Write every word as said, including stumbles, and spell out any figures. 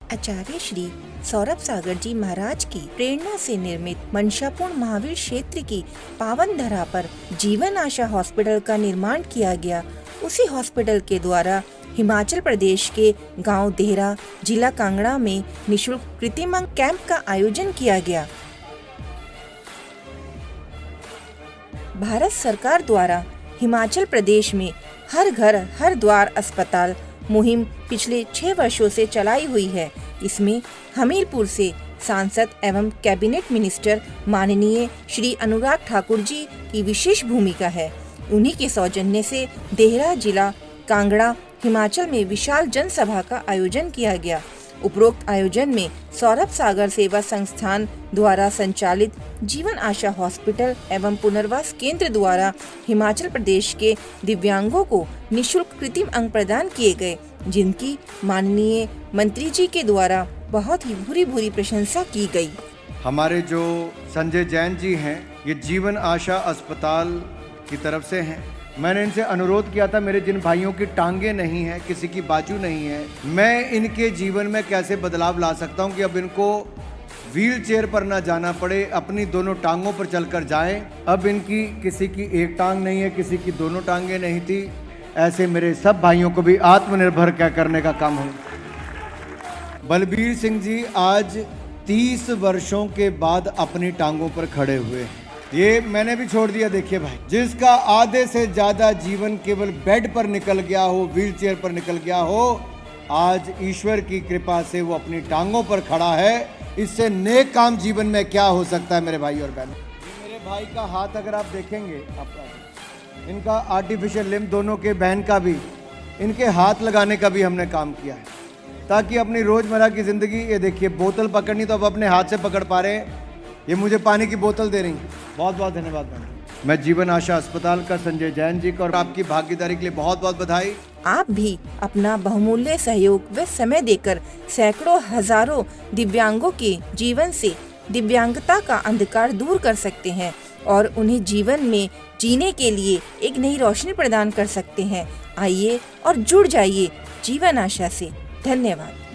आचार्य श्री सौरभ सागर जी महाराज की प्रेरणा से निर्मित मनशापूर्ण महावीर क्षेत्र की पावन धरा पर जीवन आशा हॉस्पिटल का निर्माण किया गया। उसी हॉस्पिटल के द्वारा हिमाचल प्रदेश के गांव देहरा, जिला कांगड़ा में निशुल्क कृत्रिम अंग कैंप का आयोजन किया गया। भारत सरकार द्वारा हिमाचल प्रदेश में हर घर हर द्वार अस्पताल मुहिम पिछले छह वर्षों से चलाई हुई है। इसमें हमीरपुर से सांसद एवं कैबिनेट मिनिस्टर माननीय श्री अनुराग ठाकुर जी की विशेष भूमिका है। उन्हीं के सौजन्य से देहरा, जिला कांगड़ा, हिमाचल में विशाल जनसभा का आयोजन किया गया। उपरोक्त आयोजन में सौरभ सागर सेवा संस्थान द्वारा संचालित जीवन आशा हॉस्पिटल एवं पुनर्वास केंद्र द्वारा हिमाचल प्रदेश के दिव्यांगों को निशुल्क कृत्रिम अंग प्रदान किए गए, जिनकी माननीय मंत्री जी के द्वारा बहुत ही भूरी भूरी प्रशंसा की गई। हमारे जो संजय जैन जी हैं, ये जीवन आशा अस्पताल की तरफ से हैं। मैंने इनसे अनुरोध किया था, मेरे जिन भाइयों की टांगे नहीं है, किसी की बाजू नहीं है, मैं इनके जीवन में कैसे बदलाव ला सकता हूं कि अब इनको व्हील चेयर पर ना जाना पड़े, अपनी दोनों टांगों पर चलकर जाएं। अब इनकी किसी की एक टांग नहीं है, किसी की दोनों टांगे नहीं थी। ऐसे मेरे सब भाइयों को भी आत्मनिर्भर क्या करने का काम हो। बलबीर सिंह जी आज तीस वर्षों के बाद अपनी टांगों पर खड़े हुए हैं। ये मैंने भी छोड़ दिया। देखिए भाई, जिसका आधे से ज्यादा जीवन केवल बेड पर निकल गया हो, व्हील चेयर पर निकल गया हो, आज ईश्वर की कृपा से वो अपनी टांगों पर खड़ा है। इससे नेक काम जीवन में क्या हो सकता है मेरे भाई और बहन। मेरे भाई का हाथ अगर आप देखेंगे, आप इनका आर्टिफिशियल लिम्ब दोनों के, बहन का भी, इनके हाथ लगाने का भी हमने काम किया है, ताकि अपनी रोजमर्रा की जिंदगी, ये देखिए बोतल पकड़नी तो अब अपने हाथ से पकड़ पा रहे हैं, ये मुझे पानी की बोतल दे रही हैं। बहुत बहुत धन्यवाद मैडम। मैं जीवन आशा अस्पताल का संजय जैन जी को और आपकी भागीदारी के लिए बहुत बहुत बधाई। आप भी अपना बहुमूल्य सहयोग व समय देकर सैकड़ों हजारों दिव्यांगों के जीवन से दिव्यांगता का अंधकार दूर कर सकते हैं और उन्हें जीवन में जीने के लिए एक नई रोशनी प्रदान कर सकते हैं। आइए और जुड़ जाइए जीवन आशा से। धन्यवाद।